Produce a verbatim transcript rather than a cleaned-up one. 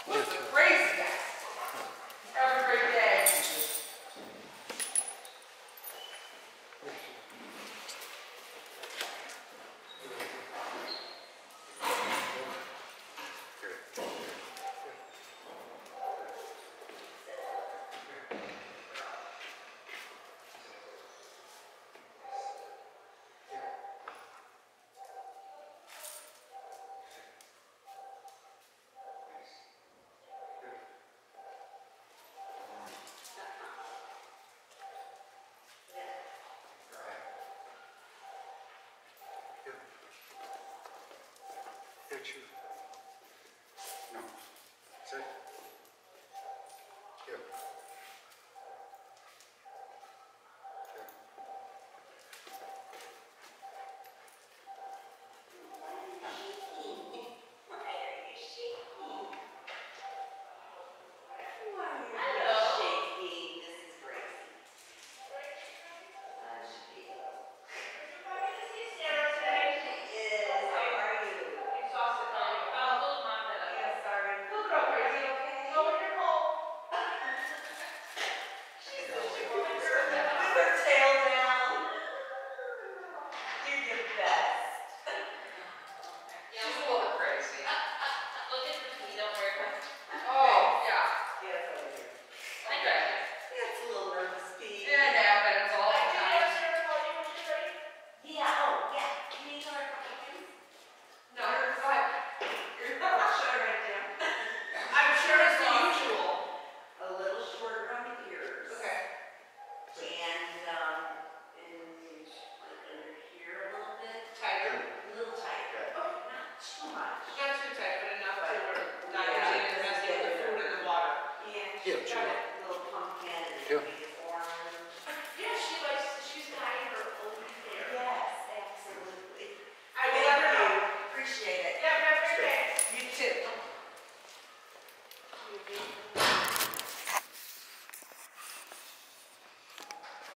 What's the craziest? Have a great day. Here, chew. No. Sit. Here. Here, chew. Here. Yeah, she likes, she's dying her own hair. Yes, absolutely. I will let her know. Appreciate it. Yeah, have a great day. You too.